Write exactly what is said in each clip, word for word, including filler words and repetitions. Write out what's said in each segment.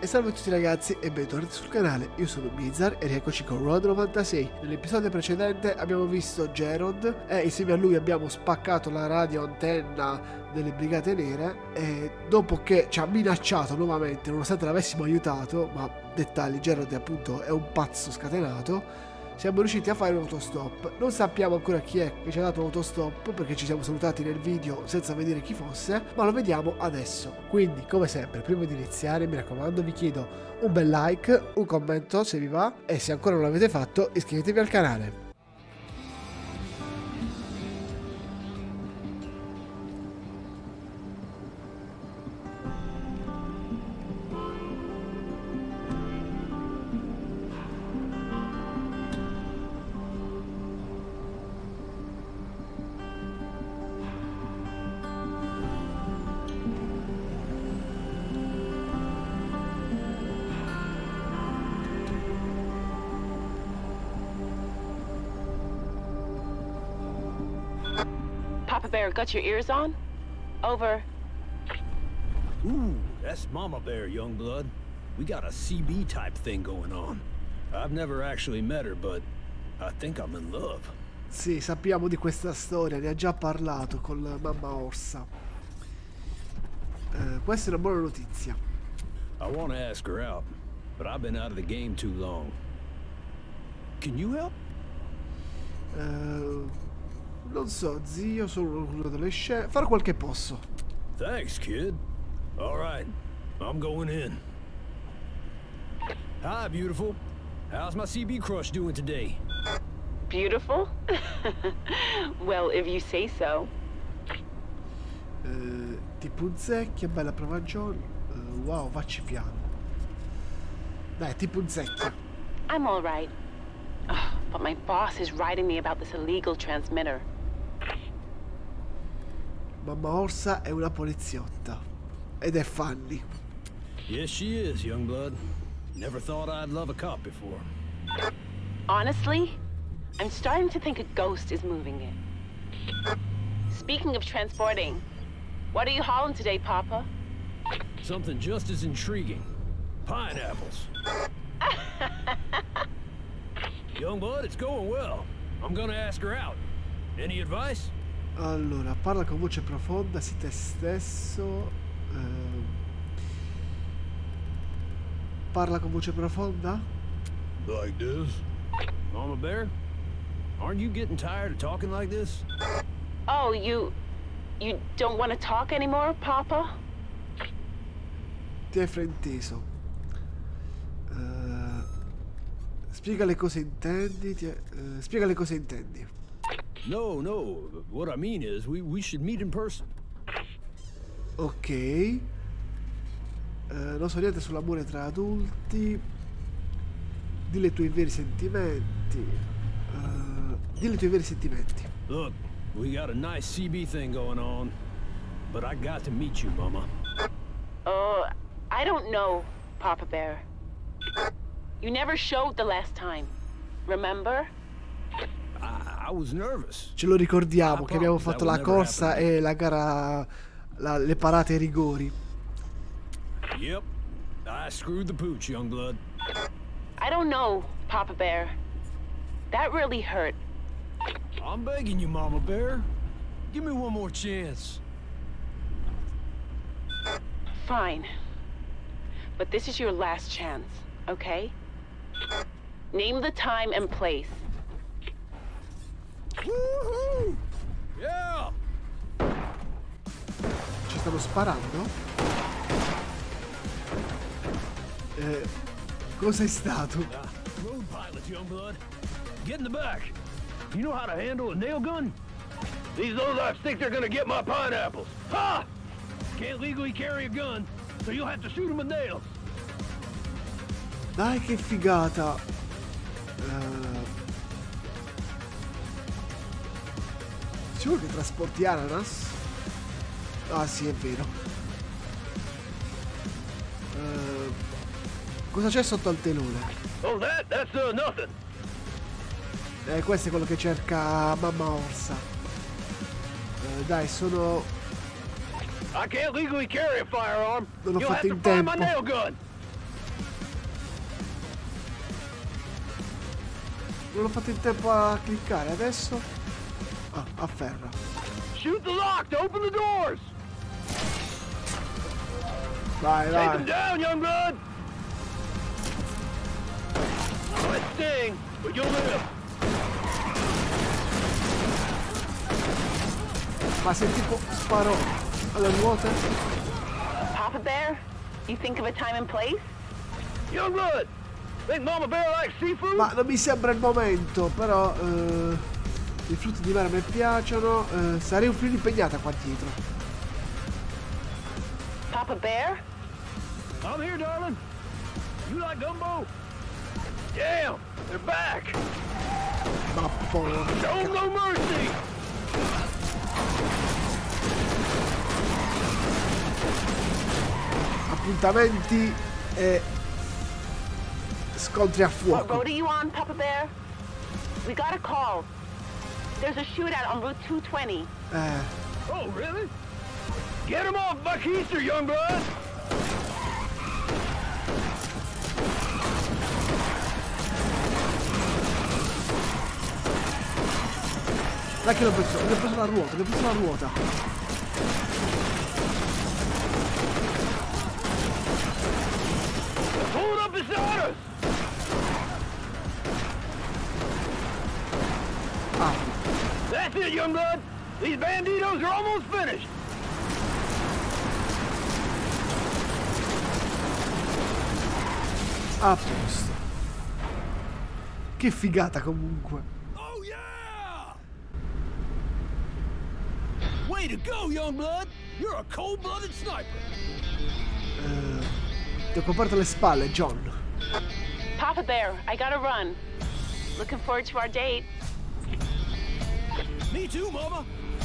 E salve a tutti ragazzi e bentornati sul canale, io sono Bizar e rieccoci con Road novantasei. Nell'episodio precedente abbiamo visto Gerald e insieme a lui abbiamo spaccato la radio antenna delle Brigate Nere e dopo che ci ha minacciato nuovamente, nonostante l'avessimo aiutato, ma dettagli, Gerald appunto è un pazzo scatenato, siamo riusciti a fare un autostop. Non sappiamo ancora chi è che ci ha dato l'autostop perché ci siamo salutati nel video senza vedere chi fosse, ma lo vediamo adesso. Quindi, come sempre, prima di iniziare, mi raccomando, vi chiedo un bel like, un commento se vi va e se ancora non l'avete fatto, iscrivetevi al canale. Papa Bear, got your ears on? Over. Ooh, that's Mama Bear, young blood. We got a C B type thing going on. I've never actually met her, but I think I'm in love. Sì, sappiamo di questa storia, ne ha già parlato con la mamma Orsa. Eh, questa è una buona notizia. I want to ask her out, but I've been out of the game too long. Can you help? Eh, non so, zio, sono un adolescente. Farò quel che posso. Thanks, kid. All right, I'm going in. Hi, beautiful. How's my C B crush doing today? Beautiful? Well, if you say so. Eh, ti punzecchia, bella provagione. Eh, wow, facci piano. Dai, ti punzecchia. I'm all right. Ugh, but my boss is writing me about this illegal transmitter. Mamma Orsa è una poliziotta. Ed è Fanny. Yes, she is, young blood. Never thought I'd love a cop before. Honestly, I'm starting to think a ghost is moving in. Speaking of transporting, what are you hauling today, Papa? Something just as intriguing. Pineapples. Young blood, it's going well. I'm gonna ask her out. Any advice? Allora, parla con voce profonda, sii te stesso. Eh, parla con voce profonda. Like this? Mama Bear? Aren't you getting tired of talking like this? Oh, you... you don't want to talk anymore, Papa? Ti hai frainteso. Eh, spiega le cose intendi. Ti, eh, spiega le cose intendi. No, no. What I mean is, we, we should meet in person. Ok. Eh, non so niente sull'amore tra adulti. Dilli i tuoi veri sentimenti. Uh, dilli i tuoi veri sentimenti. Look, we got a nice C B thing going on, but I got to meet you, Mama. Oh, I don't know, Papa Bear. You never showed the last time, remember? I, I was nervous. Ce lo ricordiamo che abbiamo fatto la corsa e la gara, la, le parate ai rigori. Yep, I screwed the pooch, young blood. I don't know, Papa Bear. That really hurt. I'm begging you, Mama Bear. Give me one more chance. Fine. But this is your last chance, okay? Name the time and place. Woohoo! Yeah! Ci stanno sparando? Eh, cosa è stato? Uh, road pilot, young blood. Get in the back. You know how to handle a nail gun? These Ozarks think they're gonna get my pineapples. Ha! Can't legally carry a gun, so you'll have to shoot them with nails. Dai che figata. Uh, sicuro che trasporti ananas? Ah sì, è vero. Uh, cosa c'è sotto al telone? Oh, that? That's uh, nothing. Eh, questo è quello che cerca mamma Orsa. Eh, dai, sono... I can't legally carry a firearm. Non ho You'll fatto have to in find my tempo. nail gun. Non l'ho fatto in tempo a cliccare, adesso... Ah, afferra. Shoot the lock to open the doors! Vai, Take vai. them down, young blood! Might sting, but you'll live. Ma se tipo sparo alle ruote? Papa Bear, you think of a time and place? Young blood! Think Mama Bear likes seafood? Ma non mi sembra il momento, però... Eh, i frutti di mare mi piacciono. Eh, sarei un filo impegnata qua dietro. Papa Bear? I'm here, darling. You like gumbo? Damn, they're back. Ma porca. Show no mercy. Appuntamenti e scontri a What fuoco. road are you on, Papa Bear? We got a call. There's a shootout on Route two twenty. Eh, Oh, really? Get him off Buckeister, young blood. dai che l'ho preso, l'ho preso la ruota, l'ho preso la ruota. Pull it up beside us. Ah, That's it, young blood. These banditos are almost finished. a posto. Che figata comunque. Oh yeah! Way to go, young blood. You're a cold-blooded sniper. Eh, ti ho coperto le spalle, John. Papa Bear, I gotta run. Looking forward to our date. Me too, mama.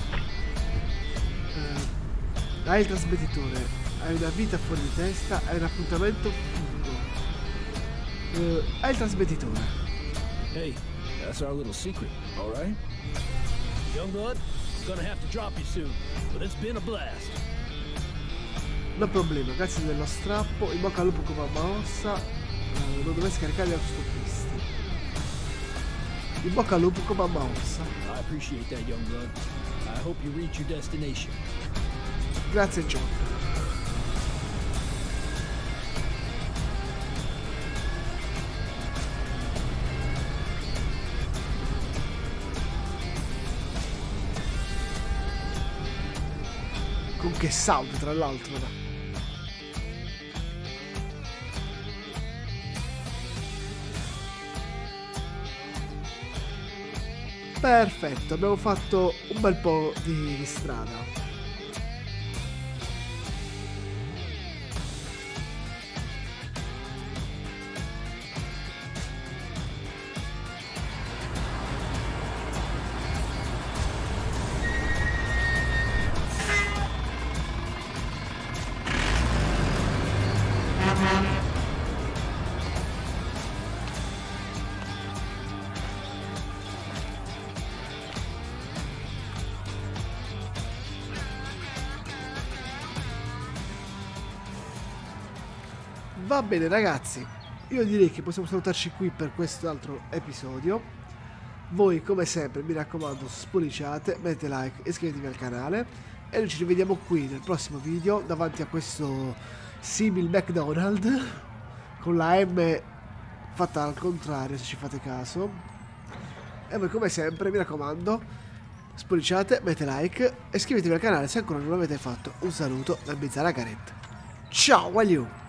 Eh, hai il trasmettitore, hai una vita fuori di testa, hai un appuntamento figo. Eh, hai il trasmettitore. Hey, that's our little secret, all right? Youngblood, gonna have to drop you soon, but it's been a blast. No problema, grazie dello strappo, in bocca al lupo come a ossa, eh, non dovrei scaricare gli autostoppisti. In bocca al lupo come a ossa. I appreciate that, Youngblood. I hope you reach your destination. Grazie John. Con che sound tra l'altro. Perfetto, abbiamo fatto un bel po' di, di strada. Va bene ragazzi, io direi che possiamo salutarci qui per questo altro episodio. Voi come sempre mi raccomando spolliciate, mettete like e iscrivetevi al canale e noi ci rivediamo qui nel prossimo video davanti a questo simil McDonald's con la M fatta al contrario se ci fate caso. E voi come sempre mi raccomando spolliciate, mettete like e iscrivetevi al canale se ancora non l'avete fatto. Un saluto da Bizzarra Garetta. Ciao, Waliu!